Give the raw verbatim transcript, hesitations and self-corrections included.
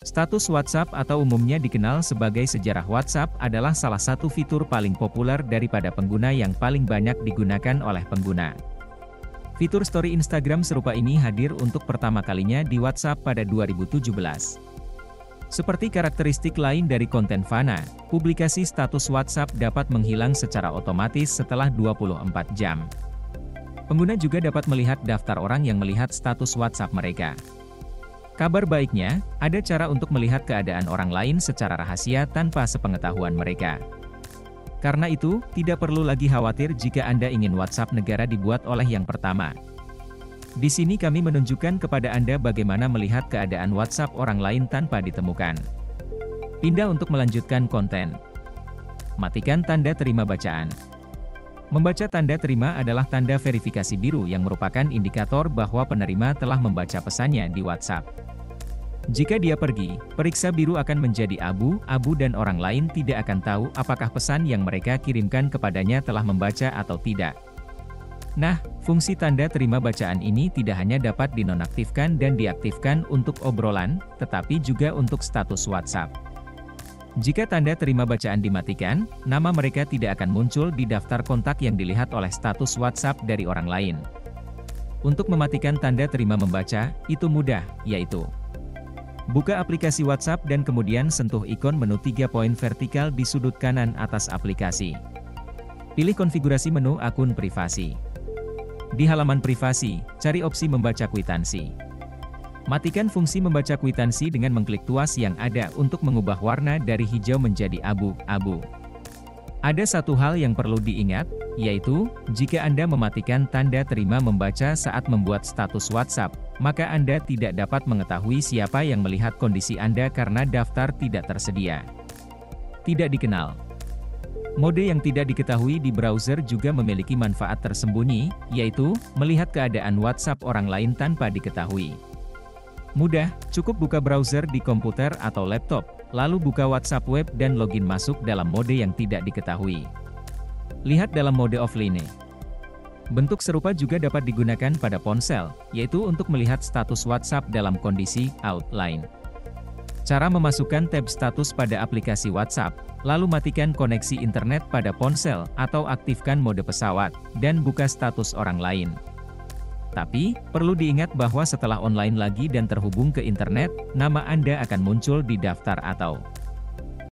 Status WhatsApp atau umumnya dikenal sebagai sejarah WhatsApp adalah salah satu fitur paling populer daripada pengguna yang paling banyak digunakan oleh pengguna. Fitur story Instagram serupa ini hadir untuk pertama kalinya di WhatsApp pada dua ribu tujuh belas. Seperti karakteristik lain dari konten Fana, publikasi status WhatsApp dapat menghilang secara otomatis setelah dua puluh empat jam. Pengguna juga dapat melihat daftar orang yang melihat status WhatsApp mereka. Kabar baiknya, ada cara untuk melihat keadaan orang lain secara rahasia tanpa sepengetahuan mereka. Karena itu, tidak perlu lagi khawatir jika Anda ingin WhatsApp negara dibuat oleh yang pertama. Di sini kami menunjukkan kepada Anda bagaimana melihat keadaan WhatsApp orang lain tanpa ditemukan. Pindah untuk melanjutkan konten. Matikan tanda terima bacaan. Membaca tanda terima adalah tanda verifikasi biru yang merupakan indikator bahwa penerima telah membaca pesannya di WhatsApp. Jika dia pergi, periksa biru akan menjadi abu-abu dan orang lain tidak akan tahu apakah pesan yang mereka kirimkan kepadanya telah membaca atau tidak. Nah, fungsi tanda terima bacaan ini tidak hanya dapat dinonaktifkan dan diaktifkan untuk obrolan, tetapi juga untuk status WhatsApp. Jika tanda terima bacaan dimatikan, nama mereka tidak akan muncul di daftar kontak yang dilihat oleh status WhatsApp dari orang lain. Untuk mematikan tanda terima membaca, itu mudah, yaitu buka aplikasi WhatsApp dan kemudian sentuh ikon menu tiga poin vertikal di sudut kanan atas aplikasi. Pilih konfigurasi menu akun privasi. Di halaman privasi, cari opsi membaca kwitansi. Matikan fungsi membaca kwitansi dengan mengklik tuas yang ada untuk mengubah warna dari hijau menjadi abu-abu. Ada satu hal yang perlu diingat, yaitu, jika Anda mematikan tanda terima membaca saat membuat status WhatsApp, maka Anda tidak dapat mengetahui siapa yang melihat kondisi Anda karena daftar tidak tersedia. Tidak dikenal. Mode yang tidak diketahui di browser juga memiliki manfaat tersembunyi, yaitu, melihat keadaan WhatsApp orang lain tanpa diketahui. Mudah, cukup buka browser di komputer atau laptop, lalu buka WhatsApp web dan login masuk dalam mode yang tidak diketahui. Lihat dalam mode offline. Bentuk serupa juga dapat digunakan pada ponsel, yaitu untuk melihat status WhatsApp dalam kondisi offline. Cara memasukkan tab status pada aplikasi WhatsApp, lalu matikan koneksi internet pada ponsel atau aktifkan mode pesawat, dan buka status orang lain. Tapi, perlu diingat bahwa setelah online lagi dan terhubung ke internet, nama Anda akan muncul di daftar atau